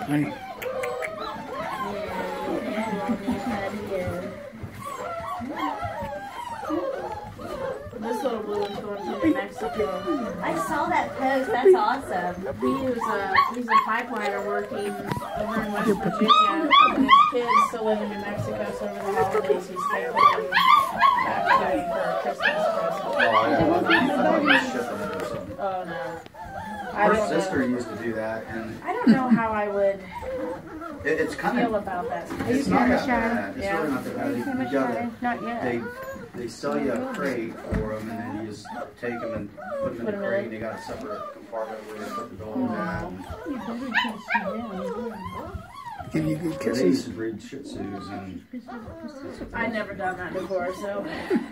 Honey. This little blue one's going to New Mexico. I saw that post. That's awesome. He's a pipeliner working over in West Virginia, and his kids still live in New Mexico, so over the holidays he's taking them back to for a Christmas present. Oh, yeah. I thought he was shipping it or something. Oh no. Her sister used to do that, and I don't know how I would it's kind feel of. about that. It's not that bad. It's Yeah. really not that bad. You gotta, Not yet. they sell you a crate for them, and then you just take them and put them in the crate. And they got a separate compartment where you put the dog in. Give you good They kisses. used to breed Shih Tzus, and I never done that before, so.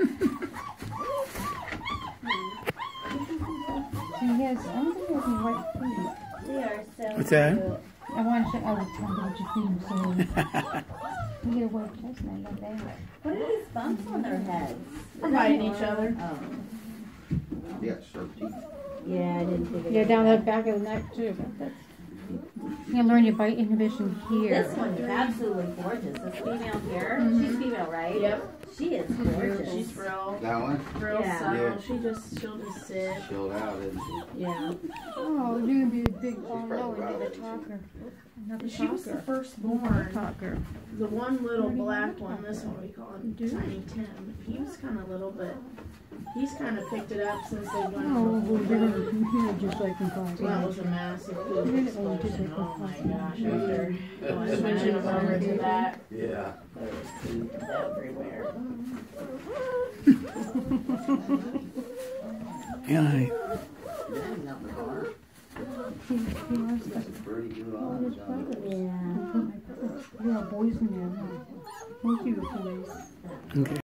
He has, I don't think he has any white feet. We are so What's that? cute. I want to show, I was trying to get your feet, so. You get a white chestnut like that. What are these bumps on their heads? We're biting each other. Oh. they got sharp teeth. Yeah, I didn't figure Yeah, that down out. the back of the neck too. That's, you learn your bite inhibition here. This one's absolutely gorgeous. This female here, she's female, right? Yep. She is gorgeous. She's real That one? subtle. Yeah. She'll just sit. Chilled out, isn't she? Yeah. Oh, you're gonna be a big, oh probably no, right, another isn't she? talker. Another She was the talker. firstborn. Talker. The one little black one, this one we call him Tiny Tim. He was kind of little, but he's kind of picked it up since they went Oh, to they're the gonna come here just like in five. That was a massive poop They're gonna explosion. Oh my gosh, after Yeah. switching over to that, Yeah. there was poop everywhere. Yeah, honey. Daddy's out in the car. He wants to. That's a pretty good eyes. Yeah. There are boys in there. Thank you, boys. Okay.